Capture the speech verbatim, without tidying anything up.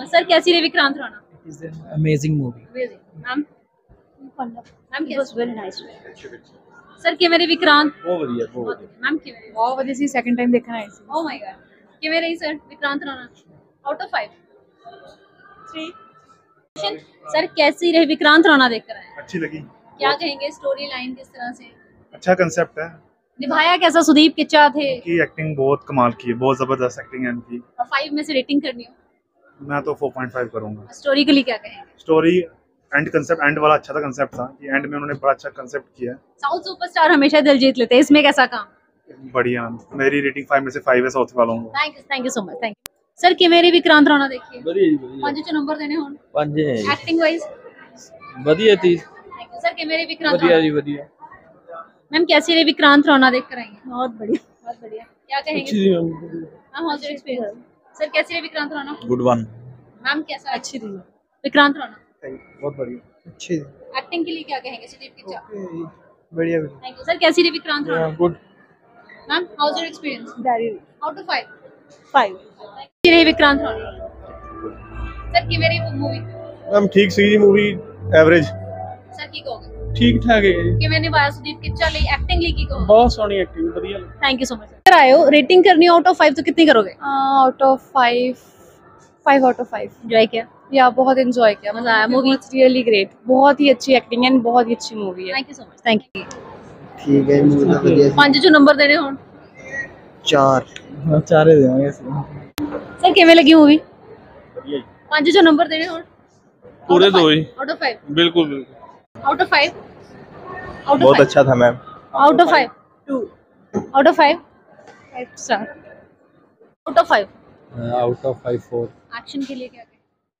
Much sir. कैसी रही विक्रांत रोना? It's an amazing movie. Ma'am ma'am It was very nice. Sir किਵੇਂ ਰਹੀ ਵਿਕਰਾਂਤ? ਬਹੁਤ ਵਧੀਆ ਬਹੁਤ ਵਧੀਆ ਮੈਮ ਕਿਵੇਂ ਰਹੀ? बहुत ਵਧੀਆ ਸੀ, सेकंड टाइम देखना आई थी। ਓ ਮਾਈ गॉड ਕਿਵੇਂ ਰਹੀ sir Vikrant Rona? Out of five three. Sir कैसी रही विक्रांत रोना देखकर आए? अच्छी लगी। क्या कहेंगे स्टोरी लाइन किस तरह से? अच्छा कंसेप्ट है। निभाया कैसा सुदीप किच्चा थे? की एक्टिंग बहुत कमाल की है, बहुत जबरदस्त एक्टिंग है इनकी। और फाइव में से रेटिंग करनी हो मैं तो फोर पॉइंट फाइव करूंगा। स्टोरी के लिए क्या कहेंगे? स्टोरी एंड कंसेप्ट, एंड वाला अच्छा था कंसेप्ट था कि एंड में उन्होंने बड़ा अच्छा कंसेप्ट किया। साउथ सुपरस्टार हमेशा दिल जीत लेते हैं, इसमें कैसा काम? बढ़िया। मेरी रेटिंग फाइव में से फाइव है साउथ वालों को। Thank you thank you so much thank you sir. किਵੇਂ ਰਹੀ ਵਿਕਰਾਂਤ ਰੋਣਾ ਦੇਖੀਏ? ਵਧੀਆ ਜੀ ਵਧੀਆ। ਪੰਜ ਚੋਂ ਨੰਬਰ ਦੇਣੇ ਹੋਣ ਪੰਜ ਹੈ ਜੀ। ਐਕਟਿੰਗ ਵਾਈਜ਼ ਵਧੀਆ थी। Thank you sir. किਵੇਂ ਰਹੀ ਵਿਕਰਾंत ਵਧੀਆ रोना? जी ਵਧੀਆ। मैम कैसी रही विक्रांत रोना देखकर आई हैं? बहुत बढ़िया बहुत बढ़िया। क्या कहेंगे अच्छी थी ma'am. Ma'am how's your experience? Sir कैसी रही Vikrant Rona? Good one. Ma'am कैसा? अच्छी रही विक्रांत रोना। बहुत बढ़िया। अच्छी एक्टिंग के लिए क्या कहेंगे सुदीप किच्चा? बढ़िया। Thank you sir. कैसी रही Vikrant Rona? Good. Ma'am how's your experience? Very out of five five. कैसी रही विक्रांत रोना? सर किਵੇਂ रही मूवी? मैम ठीक सी मूवी, एवरेज। सर की कहोगे? ठीक ठाक है। ਕਿਵੇਂ ਨਿਭਾਇਆ ਸੁਦੀਪ ਕਿੱਚਾ ਲਈ ਐਕਟਿੰਗ ਲਈ ਕੀ ਕਹੋਗੇ? बहुत सोहनी एक्टिंग ਵਧੀਆ। Thank you so much sir. आए हो रेटिंग करनी आउट ऑफ फाइव तो कितनी करोगे? Out of five, five out of five. Enjoy किया? या बहुत एंजॉय किया, मजा आया मूवी? रियली ग्रेट, बहुत ही अच्छी एक्टिंग एंड बहुत ही अच्छी मूवी है। Thank you so much thank you. ठीक है मूवी तो बढ़िया सी। ਪੰਜ ਚੋਂ ਨੰਬਰ ਦੇਣੇ ਹੋਣ चार। हाँ चार ही देंगे। सर किਵੇਂ ਲੱਗੀ मूवी? बढ़िया जी। ਪੰਜ ਚੋਂ ਨੰਬਰ ਦੇਣੇ ਹੋਣ पूरे दो ही। Out of five? बिल्कुल बिल्कुल। Out of five? Out of बहुत फाइव? अच्छा था मैम। Out of five? Two. Out of five? Five star. Out of five? Out of five four. Action के लिए क्या